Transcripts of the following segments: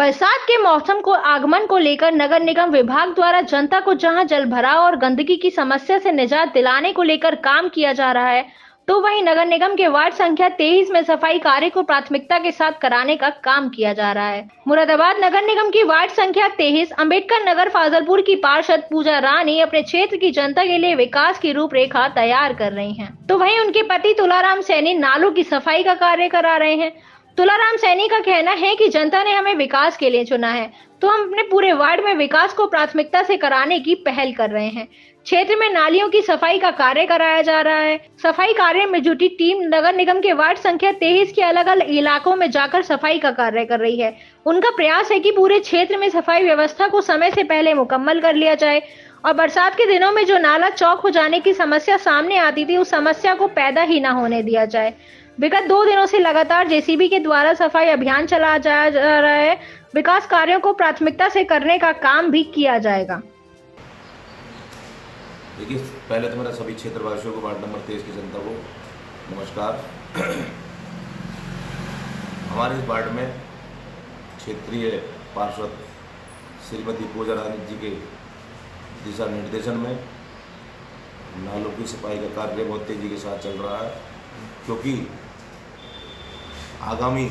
बरसात के मौसम को आगमन को लेकर नगर निगम विभाग द्वारा जनता को जहां जल भराव और गंदगी की समस्या से निजात दिलाने को लेकर काम किया जा रहा है, तो वहीं नगर निगम के वार्ड संख्या 23 में सफाई कार्य को प्राथमिकता के साथ कराने का काम किया जा रहा है। मुरादाबाद नगर निगम की वार्ड संख्या 23 अंबेडकर नगर फाजलपुर की पार्षद पूजा रानी अपने क्षेत्र की जनता के लिए विकास की रूपरेखा तैयार कर रही हैं, तो वहीं उनके पति तुलाराम सैनी नालों की सफाई का कार्य करा रहे हैं। तुलाराम सैनी का कहना है कि जनता ने हमें विकास के लिए चुना है, तो हम अपने पूरे वार्ड में विकास को प्राथमिकता से कराने की पहल कर रहे हैं। क्षेत्र में नालियों की सफाई का कार्य कराया जा रहा है। सफाई कार्य में जुटी टीम नगर निगम के वार्ड संख्या 23 के अलग अलग इलाकों में जाकर सफाई का कार्य कर रही है। उनका प्रयास है कि पूरे क्षेत्र में सफाई व्यवस्था को समय से पहले मुकम्मल कर लिया जाए और बरसात के दिनों में जो नाला चौक हो जाने की समस्या सामने आती थी, उस समस्या को पैदा ही न होने दिया जाए। विगत 2 दिनों से लगातार जेसीबी के द्वारा सफाई अभियान चलाया जा रहा है। विकास कार्यों को प्राथमिकता से करने का काम भी किया जाएगा। देखिए, पहले तो मेरा सभी क्षेत्रवासियों को वार्ड नंबर 23 की जनता को नमस्कार। हमारे इस वार्ड में क्षेत्रीय पार्षद श्रीमती पूजा रानी जी के दिशा निर्देशन में नालों की सफाई का कार्य बहुत तेजी के साथ चल रहा है, क्योंकि आगामी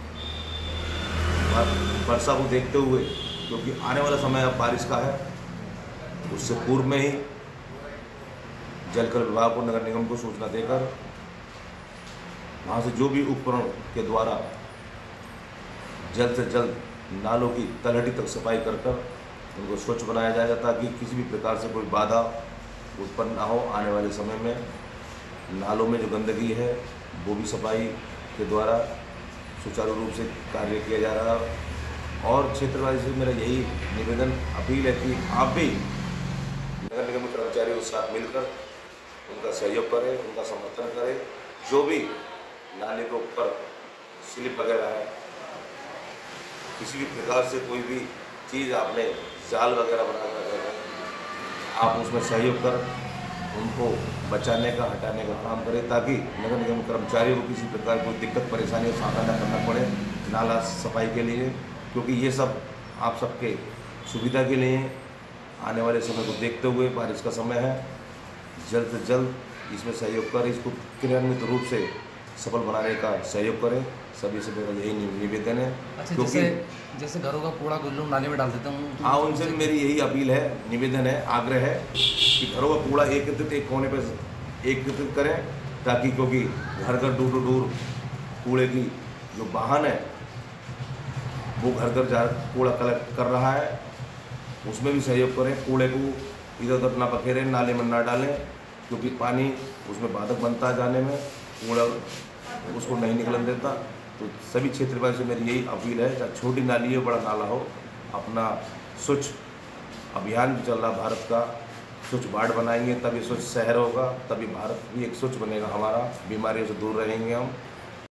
वर्षा को देखते हुए, क्योंकि आने वाला समय अब बारिश का है, उससे पूर्व में ही जलकर विभाग को नगर निगम को सूचना देकर वहाँ से जो भी उपकरण के द्वारा जल्द से जल्द नालों की तलहटी तक सफाई कर उनको स्वच्छ बनाया जाएगा, ताकि किसी भी प्रकार से कोई बाधा उत्पन्न ना हो। आने वाले समय में नालों में जो गंदगी है वो भी सफाई के द्वारा सुचारू रूप से कार्य किया जा रहा है। और क्षेत्रवासी से मेरा यही निवेदन अपील है कि आप भी नगर निगम के कर्मचारियों के साथ मिलकर उनका सहयोग करें, उनका समर्थन करें। जो भी नाले के ऊपर स्लिप वगैरह है, किसी भी प्रकार से कोई भी चीज़ आपने जाल वगैरह बनाकर आप उसमें सहयोग कर उनको बचाने का, हटाने का काम करें, ताकि नगर निगम कर्मचारियों को किसी प्रकार कोई दिक्कत परेशानी का सामना न करना पड़े नाला सफाई के लिए, क्योंकि ये सब आप सबके सुविधा के लिए आने वाले समय को देखते हुए बारिश का समय है, जल्द से जल्द इसमें सहयोग कर इसको क्रियान्वित रूप से सफल बनाने का सहयोग करें। सभी से मेरा यही निवेदन है। अच्छा, क्योंकि जैसे घरों का कूड़ा कुछ लोग नाले में डाल देते हैं। हाँ, उनसे मेरी यही अपील है, निवेदन है, आग्रह है कि घरों का कूड़ा एक कोने पर एकत्रित करें, ताकि क्योंकि घर घर दूर कूड़े की जो वाहन है वो घर घर जा कूड़ा कलेक्ट कर रहा है, उसमें भी सहयोग करें। कूड़े को इधर उधर ना बखेरें, नाले में ना डालें, क्योंकि पानी उसमें बाधक बनता है जाने में, कूड़ा उसको नहीं निकलन देता। तो सभी क्षेत्रवासियों से मेरी यही अपील है, चाहे छोटी नाली हो बड़ा नाला हो, अपना स्वच्छ अभियान भी चल रहा भारत का, स्वच्छ वार्ड बनाएंगे तभी स्वच्छ शहर होगा, तभी भारत भी एक स्वच्छ बनेगा हमारा, बीमारियों से दूर रहेंगे हम।